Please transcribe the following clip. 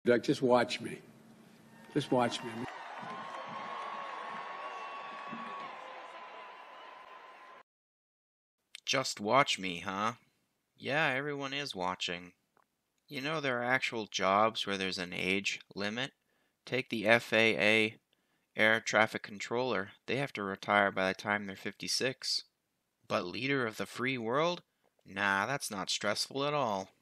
Duck, just watch me. Just watch me. Just watch me, huh? Yeah, everyone is watching. You know there are actual jobs where there's an age limit? Take the FAA air traffic controller. They have to retire by the time they're 56. But leader of the free world? Nah, that's not stressful at all.